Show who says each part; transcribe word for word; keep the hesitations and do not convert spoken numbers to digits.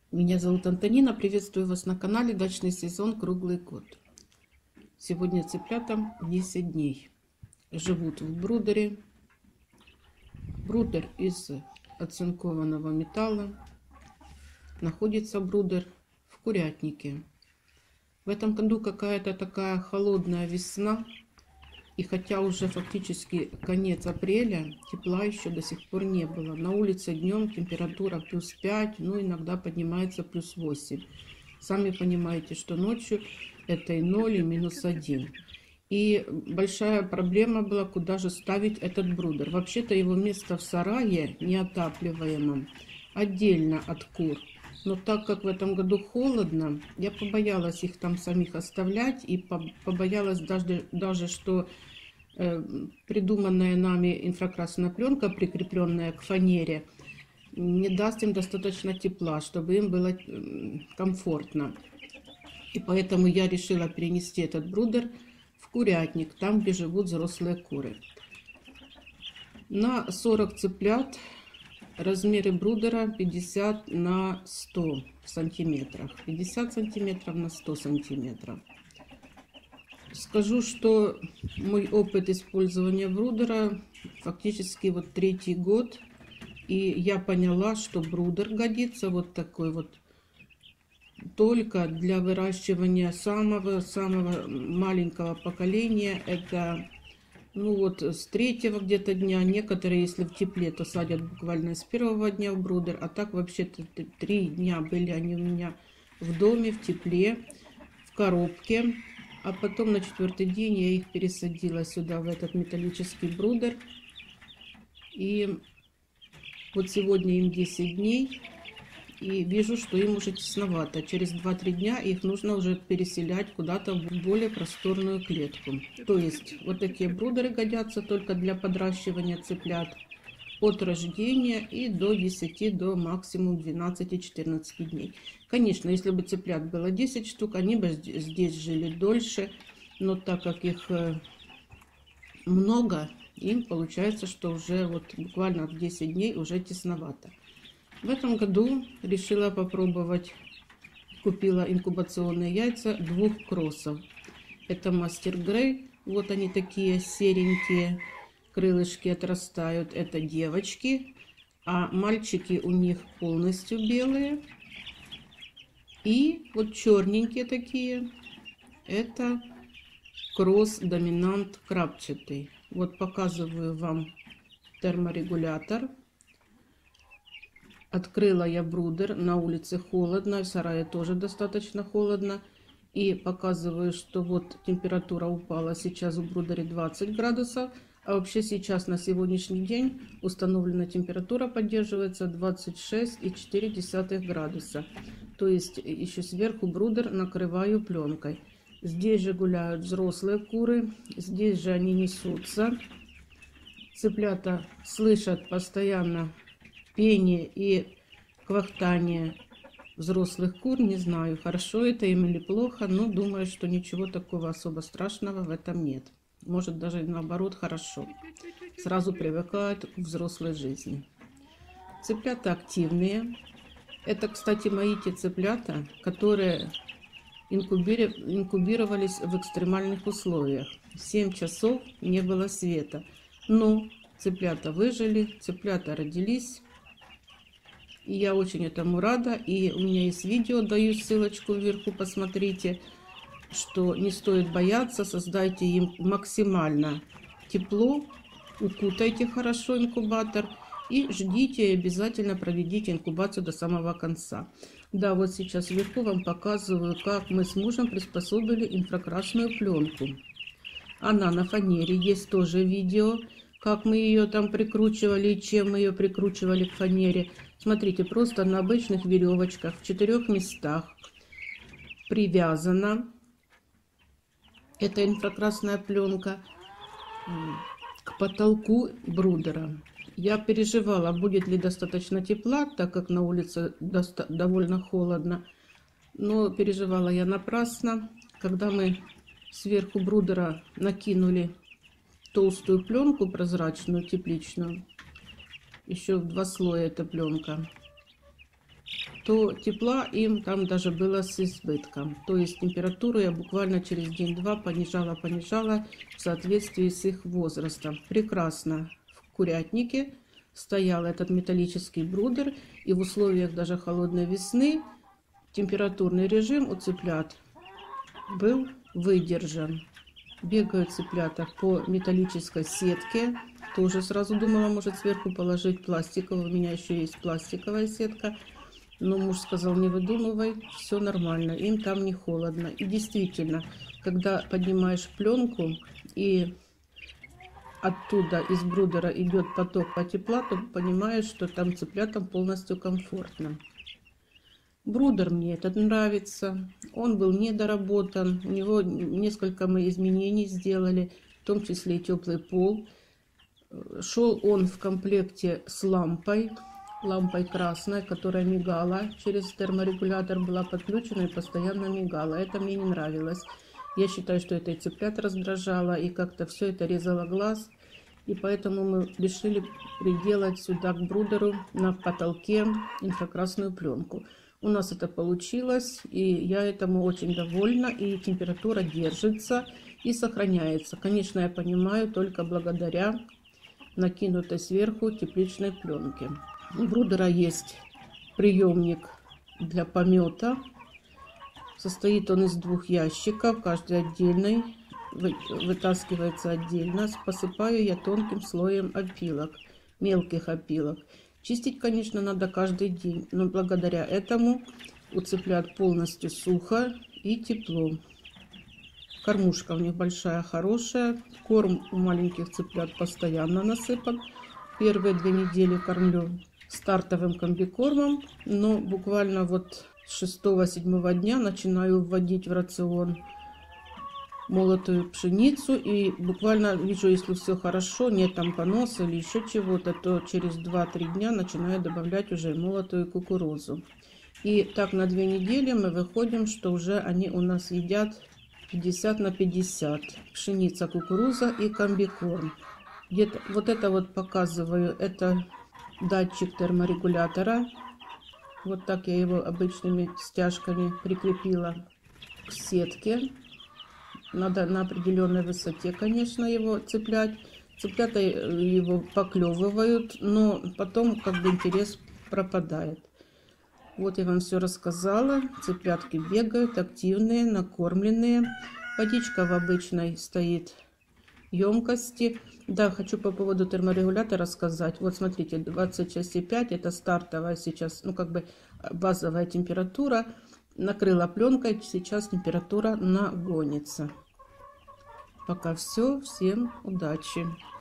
Speaker 1: Меня зовут Антонина, приветствую вас на канале Дачный сезон круглый год. Сегодня цыплятам десять дней. Живут в брудере. Брудер из оцинкованного металла. Находится брудер в курятнике. В этом году какая-то такая холодная весна. И хотя уже фактически конец апреля, тепла еще до сих пор не было. На улице днем температура плюс пять, ну иногда поднимается плюс восемь. Сами понимаете, что ночью это и ноль, и минус один. И большая проблема была, куда же ставить этот брудер. Вообще-то его место в сарае, неотапливаемом, отдельно от кур. Но так как в этом году холодно, я побоялась их там самих оставлять. И побоялась даже, даже что э, придуманная нами инфракрасная пленка, прикрепленная к фанере, не даст им достаточно тепла, чтобы им было э, комфортно. И поэтому я решила перенести этот брудер в курятник, там, где живут взрослые куры. На сорок цыплят размеры брудера пятьдесят на сто сантиметров. пятьдесят сантиметров на сто сантиметров. Скажу, что мой опыт использования брудера фактически вот третий год. И я поняла, что брудер годится вот такой вот только для выращивания самого-самого маленького поколения. Это, ну вот, с третьего где-то дня. Некоторые, если в тепле, то садят буквально с первого дня в брудер. А так вообще-то три дня были они у меня в доме, в тепле, в коробке. А потом на четвертый день я их пересадила сюда, в этот металлический брудер. И вот сегодня им десять дней. И вижу, что им уже тесновато. Через два-три дня их нужно уже переселять куда-то в более просторную клетку. То есть вот такие брудеры годятся только для подращивания цыплят от рождения и до десяти, до максимум двенадцати-четырнадцати дней. Конечно, если бы цыплят было десять штук, они бы здесь жили дольше. Но так как их много, им получается, что уже вот буквально в десять дней уже тесновато. В этом году решила попробовать, купила инкубационные яйца двух кроссов. Это Мастер Грей, вот они такие серенькие, крылышки отрастают, это девочки, а мальчики у них полностью белые. И вот черненькие такие, это кросс доминант крапчатый. Вот показываю вам терморегулятор. Открыла я брудер, на улице холодно, в сарае тоже достаточно холодно. И показываю, что вот температура упала сейчас в брудере двадцать градусов. А вообще сейчас на сегодняшний день установленная температура поддерживается двадцать шесть и четыре десятых градуса. То есть еще сверху брудер накрываю пленкой. Здесь же гуляют взрослые куры, здесь же они несутся. Цыплята слышат постоянно пение и квахтание взрослых кур. Не знаю, хорошо это им или плохо, но думаю, что ничего такого особо страшного в этом нет. Может, даже наоборот хорошо. Сразу привыкают к взрослой жизни. Цыплята активные. Это, кстати, мои те цыплята, которые инкубировались в экстремальных условиях. семь часов не было света. Но цыплята выжили, цыплята родились. И я очень этому рада. И у меня есть видео, даю ссылочку вверху, посмотрите, что не стоит бояться. Создайте им максимально тепло, укутайте хорошо инкубатор и ждите, и обязательно проведите инкубацию до самого конца. Да, вот сейчас вверху вам показываю, как мы с мужем приспособили инфракрасную пленку. Она на фанере, есть тоже видео, как мы ее там прикручивали и чем мы ее прикручивали к фанере. Смотрите, просто на обычных веревочках в четырех местах привязана эта инфракрасная пленка к потолку брудера. Я переживала, будет ли достаточно тепла, так как на улице довольно холодно. Но переживала я напрасно. Когда мы сверху брудера накинули толстую пленку прозрачную, тепличную, еще в два слоя эта пленка, то тепла им там даже было с избытком. То есть температуру я буквально через день-два понижала, понижала в соответствии с их возрастом. Прекрасно в курятнике стоял этот металлический брудер, и в условиях даже холодной весны температурный режим у цыплят был выдержан. Бегают цыплята по металлической сетке. Тоже сразу думала, может сверху положить пластиковую. У меня еще есть пластиковая сетка. Но муж сказал, не выдумывай, все нормально, им там не холодно. И действительно, когда поднимаешь пленку и оттуда из брудера идет поток по тепла, то понимаешь, что там цыплятам полностью комфортно. Брудер мне этот нравится, он был недоработан, у него несколько мы изменений сделали, в том числе и теплый пол. Шел он в комплекте с лампой, лампой красной, которая мигала через терморегулятор, была подключена и постоянно мигала. Это мне не нравилось. Я считаю, что это и цыплят раздражало, и как-то все это резало глаз. И поэтому мы решили приделать сюда к брудеру на потолке инфракрасную пленку. У нас это получилось, и я этому очень довольна, и температура держится и сохраняется. Конечно, я понимаю, только благодаря накинутой сверху тепличной пленке. У брудера есть приемник для помета. Состоит он из двух ящиков, каждый отдельный, вытаскивается отдельно. Посыпаю я тонким слоем опилок, мелких опилок. Чистить, конечно, надо каждый день, но благодаря этому у цыплят полностью сухо и тепло. Кормушка у них большая, хорошая. Корм у маленьких цыплят постоянно насыпан. Первые две недели кормлю стартовым комбикормом, но буквально вот с шестого-седьмого дня начинаю вводить в рацион молотую пшеницу, и буквально вижу, если все хорошо, нет там поноса или еще чего-то, то через два-три дня начинаю добавлять уже молотую кукурузу. И так на две недели мы выходим, что уже они у нас едят пятьдесят на пятьдесят. Пшеница, кукуруза и комбикорм. Где-то вот это вот показываю, это датчик терморегулятора. Вот так я его обычными стяжками прикрепила к сетке. Надо на определенной высоте, конечно, его цеплять. Цыплята его поклевывают, но потом как бы интерес пропадает. Вот я вам все рассказала. Цыплятки бегают, активные, накормленные. Водичка в обычной стоит емкости. Да, хочу по поводу терморегулятора сказать. Вот смотрите, двадцать шесть и пять это стартовая сейчас, ну как бы базовая температура. Накрыла пленкой, сейчас температура нагонится. Пока все, всем удачи.